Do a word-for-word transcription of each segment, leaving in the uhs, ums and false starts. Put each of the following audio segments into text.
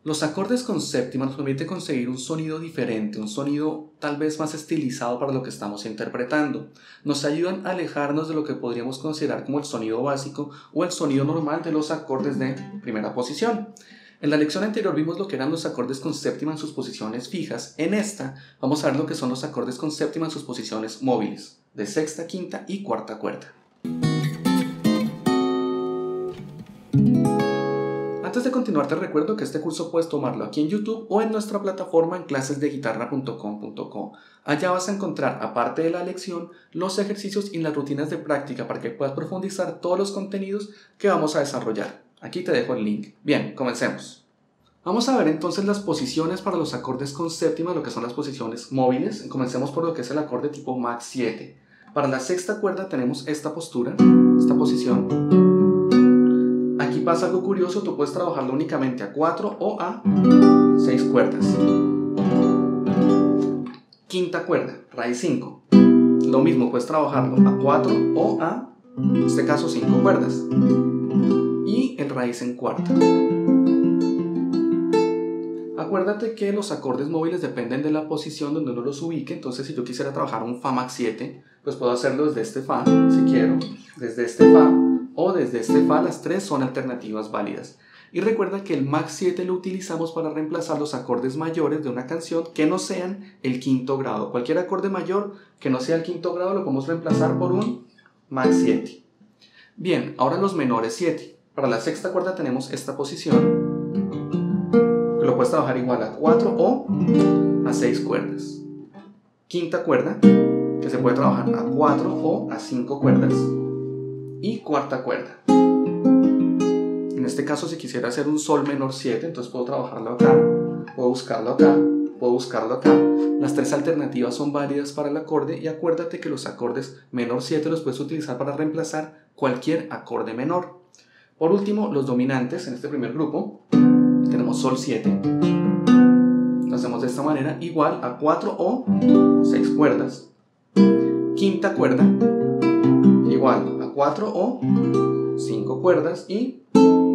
Los acordes con séptima nos permiten conseguir un sonido diferente, un sonido tal vez más estilizado para lo que estamos interpretando. Nos ayudan a alejarnos de lo que podríamos considerar como el sonido básico o el sonido normal de los acordes de primera posición. En la lección anterior vimos lo que eran los acordes con séptima en sus posiciones fijas. En esta vamos a ver lo que son los acordes con séptima en sus posiciones móviles, de sexta, quinta y cuarta cuerda. Antes de continuar te recuerdo que este curso puedes tomarlo aquí en YouTube o en nuestra plataforma en clases de guitarra punto com punto co. Allá vas a encontrar, aparte de la lección, los ejercicios y las rutinas de práctica para que puedas profundizar todos los contenidos que vamos a desarrollar. Aquí te dejo el link. Bien, comencemos. Vamos a ver entonces las posiciones para los acordes con séptima, lo que son las posiciones móviles. Comencemos por lo que es el acorde tipo Max siete. Para la sexta cuerda tenemos esta postura, esta posición. Aquí pasa algo curioso, tú puedes trabajarlo únicamente a cuatro o a seis cuerdas. Quinta cuerda, raíz cinco. Lo mismo, puedes trabajarlo a cuatro o a, en este caso, cinco cuerdas. Y el raíz en cuarta. Acuérdate que los acordes móviles dependen de la posición donde uno los ubique. Entonces, si yo quisiera trabajar un Fa Max siete, pues puedo hacerlo desde este Fa, si quiero, desde este Fa o desde este Fa. Las tres son alternativas válidas. Y recuerda que el Max siete lo utilizamos para reemplazar los acordes mayores de una canción que no sean el quinto grado. Cualquier acorde mayor que no sea el quinto grado lo podemos reemplazar por un Max siete. Bien, ahora los menores siete. Para la sexta cuerda tenemos esta posición. Lo puedes trabajar igual a cuatro o a seis cuerdas. Quinta cuerda, que se puede trabajar a cuatro o a cinco cuerdas. Y cuarta cuerda. En este caso, si quisiera hacer un Sol menor siete, entonces puedo trabajarlo acá, puedo buscarlo acá, puedo buscarlo acá. Las tres alternativas son válidas para el acorde y acuérdate que los acordes menor siete los puedes utilizar para reemplazar cualquier acorde menor. Por último, los dominantes en este primer grupo. Tenemos Sol siete, lo hacemos de esta manera, igual a cuatro o seis cuerdas. Quinta cuerda, igual a cuatro o cinco cuerdas. Y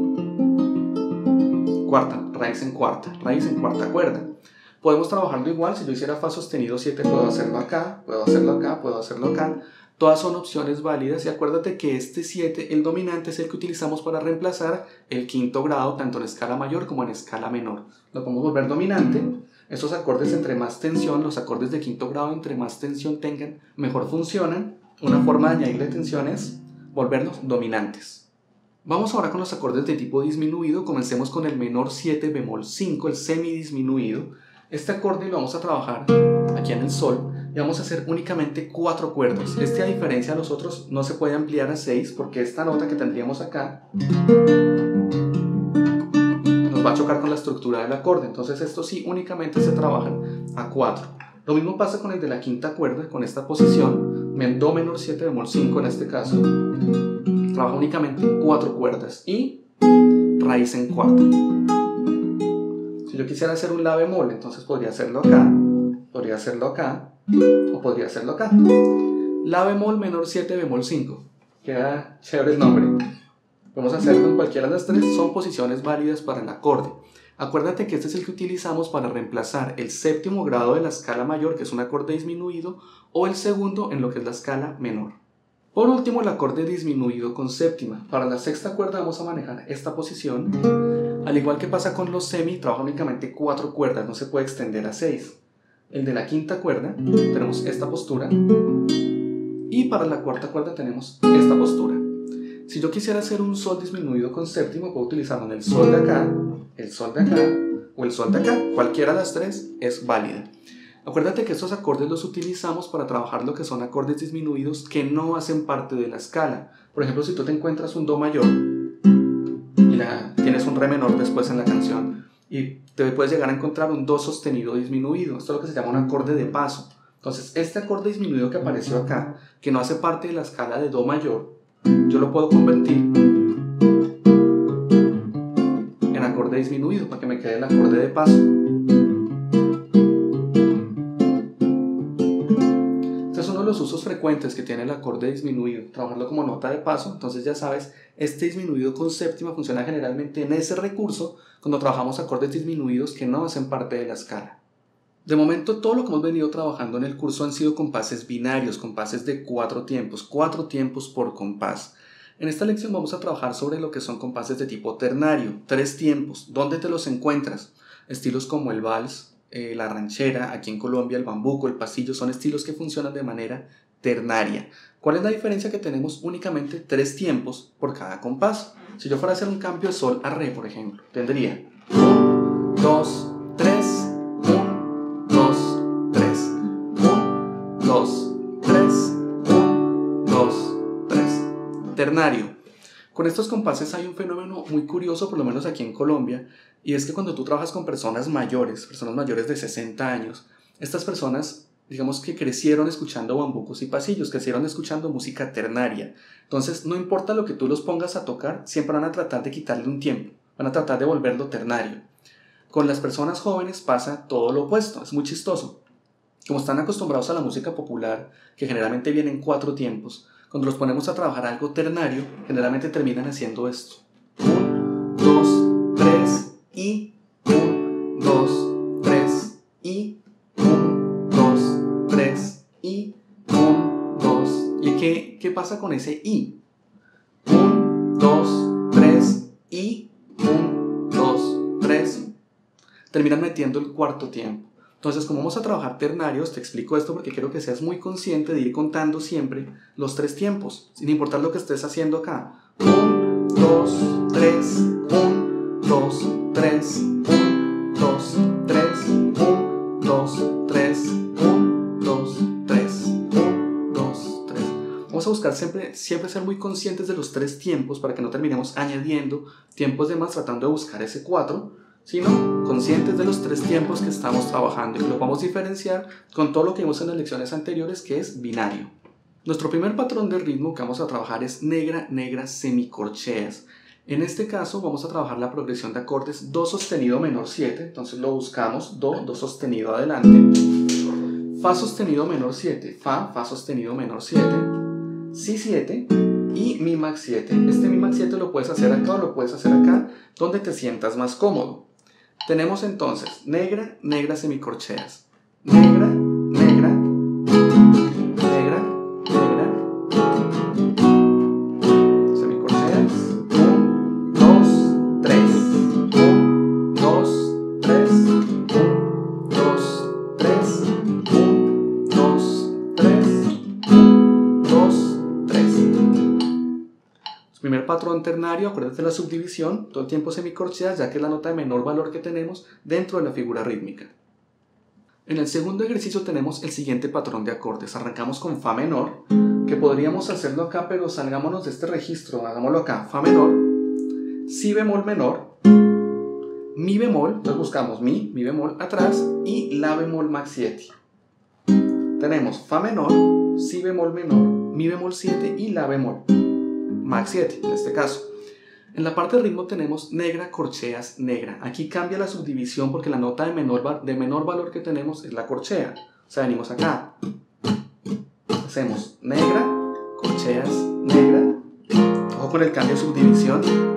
cuarta, raíz en cuarta, raíz en cuarta cuerda. Podemos trabajarlo igual, si yo hiciera Fa sostenido siete, puedo hacerlo acá, puedo hacerlo acá, puedo hacerlo acá. Todas son opciones válidas y acuérdate que este siete, el dominante, es el que utilizamos para reemplazar el quinto grado tanto en escala mayor como en escala menor. Lo podemos volver dominante. Estos acordes entre más tensión, los acordes de quinto grado entre más tensión tengan, mejor funcionan. Una forma de añadirle tensión es volverlos dominantes. Vamos ahora con los acordes de tipo disminuido. Comencemos con el menor siete bemol cinco, el semidisminuido. Este acorde lo vamos a trabajar aquí en el Sol. Y vamos a hacer únicamente cuatro cuerdas. Este, a diferencia de los otros, no se puede ampliar a seis porque esta nota que tendríamos acá nos va a chocar con la estructura del acorde. Entonces estos sí únicamente se trabajan a cuatro. Lo mismo pasa con el de la quinta cuerda, con esta posición, Do menor siete bemol cinco en este caso. Trabaja únicamente cuatro cuerdas y raíz en cuarta. Si yo quisiera hacer un La bemol, entonces podría hacerlo acá, podría hacerlo acá, o podría hacerlo acá. La bemol menor siete bemol cinco. Queda chévere el nombre. Podemos hacerlo en cualquiera de las tres. Son posiciones válidas para el acorde. Acuérdate que este es el que utilizamos para reemplazar el séptimo grado de la escala mayor, que es un acorde disminuido, o el segundo en lo que es la escala menor. Por último, el acorde disminuido con séptima. Para la sexta cuerda vamos a manejar esta posición. Al igual que pasa con los semi, trabaja únicamente cuatro cuerdas, no se puede extender a seis. El de la quinta cuerda tenemos esta postura y para la cuarta cuerda tenemos esta postura. Si yo quisiera hacer un Sol disminuido con séptima, puedo utilizarlo en el Sol de acá, el Sol de acá o el Sol de acá. Cualquiera de las tres es válida. Acuérdate que estos acordes los utilizamos para trabajar lo que son acordes disminuidos que no hacen parte de la escala. Por ejemplo, si tú te encuentras un Do mayor y la, tienes un Re menor después en la canción, y te puedes llegar a encontrar un Do sostenido disminuido. Esto es lo que se llama un acorde de paso. Entonces, este acorde disminuido que apareció acá, que no hace parte de la escala de Do mayor, yo lo puedo convertir en acorde disminuido para que me quede el acorde de paso. Este es uno de los usos frecuentes que tiene el acorde disminuido, trabajarlo como nota de paso. Entonces ya sabes, Este disminuido con séptima funciona generalmente en ese recurso cuando trabajamos acordes disminuidos que no hacen parte de la escala. De momento, todo lo que hemos venido trabajando en el curso han sido compases binarios, compases de cuatro tiempos, cuatro tiempos por compás. En esta lección vamos a trabajar sobre lo que son compases de tipo ternario, tres tiempos. ¿Dónde te los encuentras? Estilos como el vals, eh, la ranchera, aquí en Colombia el bambuco, el pasillo, son estilos que funcionan de manera ternaria. ¿Cuál es la diferencia? Que tenemos únicamente tres tiempos por cada compás. Si yo fuera a hacer un cambio de sol a re, por ejemplo, tendría uno, dos, tres, uno, dos, tres, uno, dos, tres, uno, dos, tres. Ternario. Con estos compases hay un fenómeno muy curioso, por lo menos aquí en Colombia, y es que cuando tú trabajas con personas mayores, personas mayores de sesenta años, estas personas, digamos que crecieron escuchando bambucos y pasillos, crecieron escuchando música ternaria. Entonces, no importa lo que tú los pongas a tocar, siempre van a tratar de quitarle un tiempo, van a tratar de volverlo ternario. Con las personas jóvenes pasa todo lo opuesto, es muy chistoso. Como están acostumbrados a la música popular, que generalmente viene en cuatro tiempos, cuando los ponemos a trabajar algo ternario, generalmente terminan haciendo esto. uno, dos, tres, y, uno, dos, tres, y, uno, dos, tres, y, uno, dos. ¿Y qué, qué pasa con ese y? uno, dos, tres, y, uno, dos, tres. Terminan metiendo el cuarto tiempo. Entonces, como vamos a trabajar ternarios, te explico esto porque quiero que seas muy consciente de ir contando siempre los tres tiempos, sin importar lo que estés haciendo acá. uno, dos, tres, uno, dos, tres, uno, dos, tres, uno, dos, tres, uno, dos, tres, uno, dos, tres. Vamos a buscar siempre, siempre ser muy conscientes de los tres tiempos para que no terminemos añadiendo tiempos de más tratando de buscar ese cuatro, sino conscientes de los tres tiempos que estamos trabajando y que lo vamos a diferenciar con todo lo que vimos en las lecciones anteriores, que es binario. Nuestro primer patrón de ritmo que vamos a trabajar es negra, negra, semicorcheas. En este caso vamos a trabajar la progresión de acordes do sostenido menor siete, entonces lo buscamos, do, do sostenido adelante, fa sostenido menor siete, fa, fa sostenido menor siete, si siete y mi max siete. Este mi max siete lo puedes hacer acá o lo puedes hacer acá, donde te sientas más cómodo. Tenemos entonces negra, negra, semicorcheas. Negra, negra, negra, negra, semicorcheas. uno, dos, tres. uno, dos, tres. uno, dos, tres. uno, dos, tres. uno, dos, tres. Primer patrón ternario, acuérdate de la subdivisión, todo el tiempo semicorcheas, ya que es la nota de menor valor que tenemos dentro de la figura rítmica. En el segundo ejercicio tenemos el siguiente patrón de acordes. Arrancamos con fa menor, que podríamos hacerlo acá, pero salgámonos de este registro, hagámoslo acá. Fa menor, si bemol menor, mi bemol, entonces buscamos mi, mi bemol atrás y la bemol max siete. Tenemos fa menor, si bemol menor, mi bemol siete y la bemol max siete, en este caso. En la parte de ritmo tenemos negra, corcheas, negra. Aquí cambia la subdivisión porque la nota de menor, de menor valor que tenemos es la corchea. O sea, venimos acá. Hacemos negra, corcheas, negra. Ojo con el cambio de subdivisión.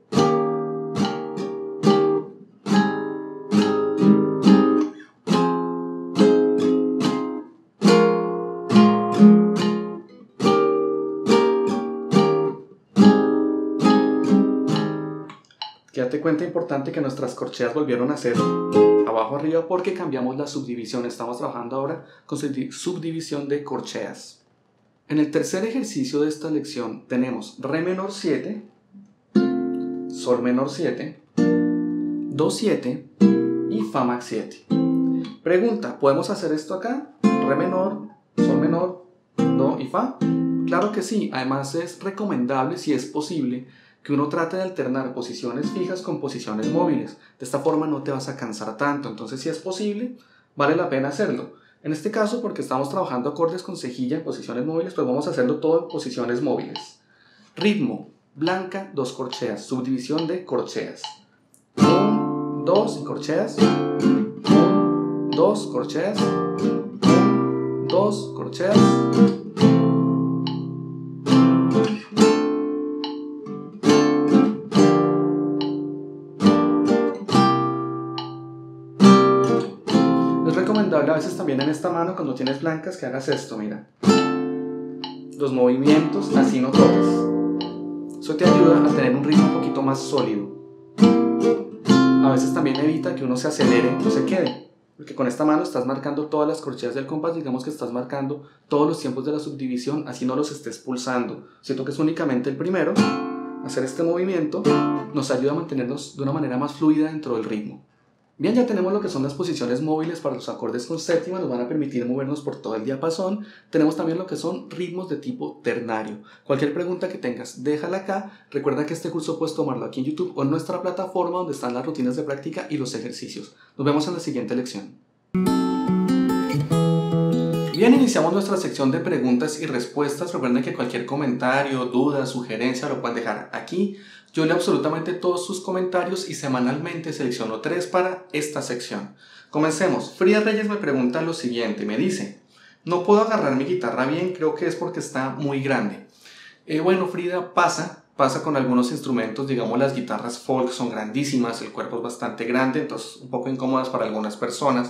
Date cuenta, importante, que nuestras corcheas volvieron a ser abajo arriba porque cambiamos la subdivisión. Estamos trabajando ahora con subdivisión de corcheas. En el tercer ejercicio de esta lección tenemos re menor siete, sol menor siete, do siete y fa max siete. Pregunta, ¿podemos hacer esto acá? Re menor, sol menor, do y fa. Claro que sí. Además es recomendable, si es posible, que uno trate de alternar posiciones fijas con posiciones móviles. De esta forma no te vas a cansar tanto. Entonces, si es posible, vale la pena hacerlo. En este caso, porque estamos trabajando acordes con cejilla en posiciones móviles, pues vamos a hacerlo todo en posiciones móviles. Ritmo, blanca, dos corcheas, subdivisión de corcheas. uno, dos y corcheas. uno, dos, corcheas. uno, dos, corcheas. Es recomendable a veces también en esta mano, cuando tienes blancas, que hagas esto, mira. Los movimientos, así no toques. Eso te ayuda a tener un ritmo un poquito más sólido. A veces también evita que uno se acelere y no se quede. Porque con esta mano estás marcando todas las corcheas del compás, digamos que estás marcando todos los tiempos de la subdivisión, así no los estés pulsando. Si toques únicamente el primero, hacer este movimiento nos ayuda a mantenernos de una manera más fluida dentro del ritmo. Bien, ya tenemos lo que son las posiciones móviles para los acordes con séptima, nos van a permitir movernos por todo el diapasón. Tenemos también lo que son ritmos de tipo ternario. Cualquier pregunta que tengas, déjala acá. Recuerda que este curso puedes tomarlo aquí en YouTube o en nuestra plataforma donde están las rutinas de práctica y los ejercicios. Nos vemos en la siguiente lección. Bien, iniciamos nuestra sección de preguntas y respuestas. Recuerden que cualquier comentario, duda, sugerencia lo pueden dejar aquí. Yo leo absolutamente todos sus comentarios y semanalmente selecciono tres para esta sección. Comencemos. Frida Reyes me pregunta lo siguiente, me dice: no puedo agarrar mi guitarra bien, creo que es porque está muy grande. Eh, bueno, Frida, pasa, pasa con algunos instrumentos, digamos las guitarras folk son grandísimas, el cuerpo es bastante grande, entonces un poco incómodas para algunas personas.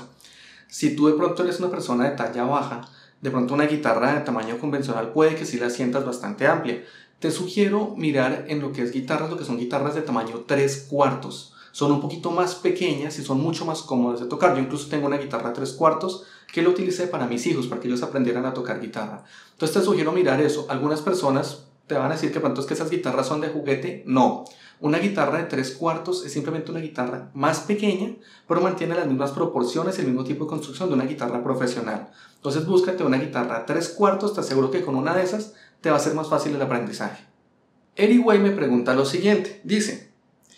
Si tú de pronto eres una persona de talla baja, de pronto una guitarra de tamaño convencional puede que sí la sientas bastante amplia. Te sugiero mirar en lo que es guitarras, lo que son guitarras de tamaño tres cuartos. Son un poquito más pequeñas y son mucho más cómodas de tocar. Yo incluso tengo una guitarra tres cuartos que la utilicé para mis hijos, para que ellos aprendieran a tocar guitarra. Entonces te sugiero mirar eso. Algunas personas te van a decir que pronto es que esas guitarras son de juguete. No. Una guitarra de tres cuartos es simplemente una guitarra más pequeña, pero mantiene las mismas proporciones y el mismo tipo de construcción de una guitarra profesional. Entonces búscate una guitarra tres cuartos, te aseguro que con una de esas te va a ser más fácil el aprendizaje. Eri Way me pregunta lo siguiente, dice: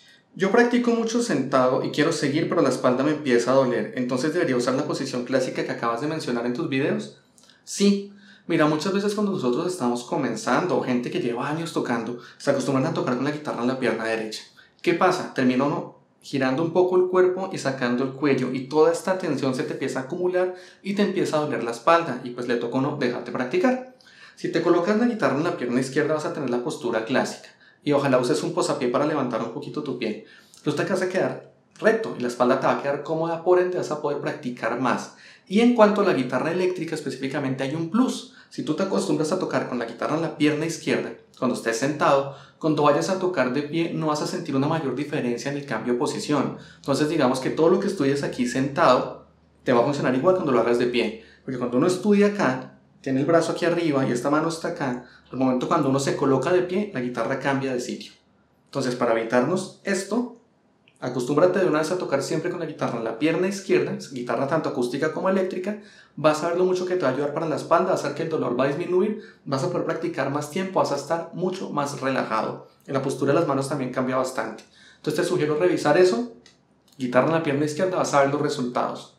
yo practico mucho sentado y quiero seguir, pero la espalda me empieza a doler, ¿entonces debería usar la posición clásica que acabas de mencionar en tus videos? Sí. Mira, muchas veces cuando nosotros estamos comenzando, o gente que lleva años tocando, se acostumbran a tocar con la guitarra en la pierna derecha. ¿Qué pasa? Termina uno girando un poco el cuerpo y sacando el cuello, y toda esta tensión se te empieza a acumular y te empieza a doler la espalda, y pues le toca a uno dejarte practicar. Si te colocas la guitarra en la pierna izquierda vas a tener la postura clásica, y ojalá uses un posapié para levantar un poquito tu pie. Entonces te vas a quedar recto y la espalda te va a quedar cómoda, por ende vas a poder practicar más. Y en cuanto a la guitarra eléctrica específicamente hay un plus. Si tú te acostumbras a tocar con la guitarra en la pierna izquierda, cuando estés sentado, cuando vayas a tocar de pie no vas a sentir una mayor diferencia en el cambio de posición. Entonces digamos que todo lo que estudies aquí sentado te va a funcionar igual cuando lo hagas de pie. Porque cuando uno estudia acá, tiene el brazo aquí arriba y esta mano está acá, al momento cuando uno se coloca de pie, la guitarra cambia de sitio. Entonces para evitarnos esto, acostúmbrate de una vez a tocar siempre con la guitarra en la pierna izquierda, guitarra tanto acústica como eléctrica. Vas a ver lo mucho que te va a ayudar para la espalda, vas a ver que el dolor va a disminuir, vas a poder practicar más tiempo, vas a estar mucho más relajado. En la postura de las manos también cambia bastante. Entonces te sugiero revisar eso, guitarra en la pierna izquierda, vas a ver los resultados.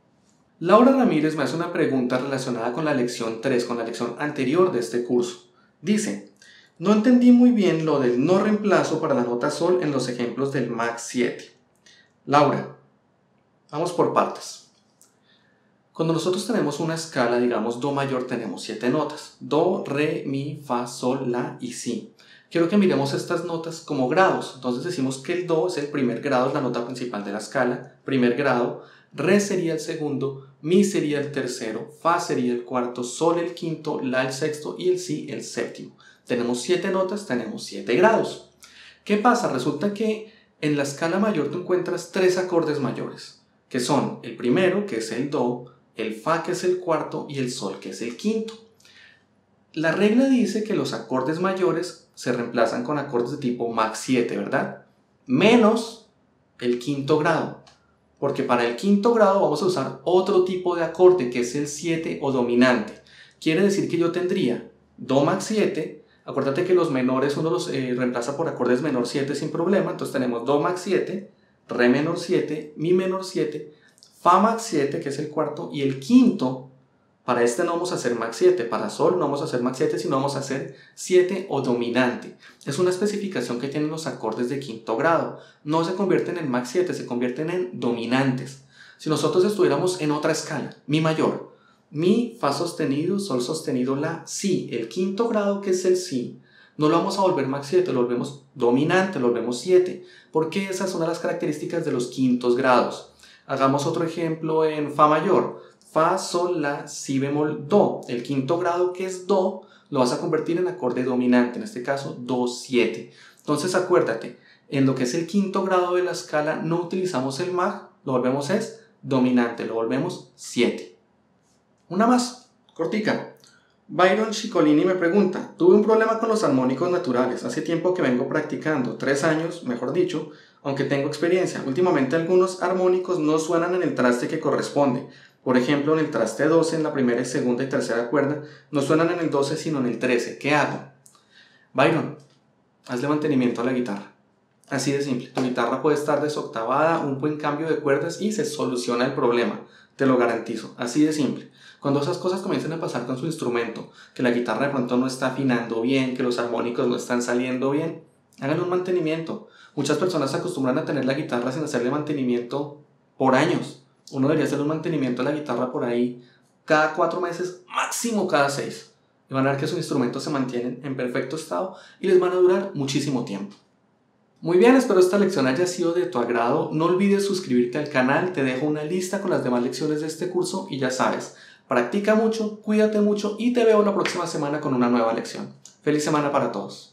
Laura Ramírez me hace una pregunta relacionada con la lección tres, con la lección anterior de este curso. Dice: no entendí muy bien lo del no reemplazo para la nota sol en los ejemplos del Max siete. Laura, vamos por partes. Cuando nosotros tenemos una escala, digamos do mayor, tenemos siete notas. Do, re, mi, fa, sol, la y si. Quiero que miremos estas notas como grados. Entonces decimos que el do es el primer grado, es la nota principal de la escala, primer grado. Re sería el segundo, mi sería el tercero, fa sería el cuarto, sol el quinto, la el sexto y el si el séptimo. Tenemos siete notas, tenemos siete grados. ¿Qué pasa? Resulta que en la escala mayor tú encuentras tres acordes mayores, que son el primero, que es el do, el fa, que es el cuarto, y el sol, que es el quinto. La regla dice que los acordes mayores se reemplazan con acordes de tipo Max siete, ¿verdad? Menos el quinto grado, porque para el quinto grado vamos a usar otro tipo de acorde, que es el siete o dominante. Quiere decir que yo tendría do Max siete. Acuérdate que los menores uno los eh, reemplaza por acordes menor siete sin problema. Entonces tenemos do Max siete, re menor siete, mi menor siete, fa Max siete, que es el cuarto, y el quinto, para este no vamos a hacer Max siete, para sol no vamos a hacer Max siete, sino vamos a hacer siete o dominante. Es una especificación que tienen los acordes de quinto grado. No se convierten en Max siete, se convierten en dominantes. Si nosotros estuviéramos en otra escala, mi mayor, mi, fa sostenido, sol sostenido, la, si, el quinto grado, que es el si, no lo vamos a volver Max siete, lo volvemos dominante, lo volvemos siete, porque esas son las características de los quintos grados. Hagamos otro ejemplo en Fa mayor. Fa, Sol, La, Si bemol, Do. El quinto grado, que es Do, lo vas a convertir en acorde dominante, en este caso Do siete. Entonces acuérdate, en lo que es el quinto grado de la escala no utilizamos el mag, lo volvemos es dominante, lo volvemos siete. Una más, cortica. Byron Ciccolini me pregunta, tuve un problema con los armónicos naturales, hace tiempo que vengo practicando, tres años, mejor dicho, aunque tengo experiencia. Últimamente algunos armónicos no suenan en el traste que corresponde. Por ejemplo, en el traste doce, en la primera, segunda y tercera cuerda, no suenan en el doce sino en el trece. ¿Qué hago? Byron, hazle mantenimiento a la guitarra. Así de simple. Tu guitarra puede estar desoctavada, un buen cambio de cuerdas y se soluciona el problema. Te lo garantizo. Así de simple. Cuando esas cosas comiencen a pasar con su instrumento, que la guitarra de pronto no está afinando bien, que los armónicos no están saliendo bien, háganle un mantenimiento. Muchas personas se acostumbran a tener la guitarra sin hacerle mantenimiento por años. Uno debería hacer un mantenimiento a la guitarra por ahí cada cuatro meses, máximo cada seis. Y van a ver que sus instrumentos se mantienen en perfecto estado y les van a durar muchísimo tiempo. Muy bien, espero esta lección haya sido de tu agrado. No olvides suscribirte al canal, te dejo una lista con las demás lecciones de este curso y ya sabes, practica mucho, cuídate mucho y te veo la próxima semana con una nueva lección. Feliz semana para todos.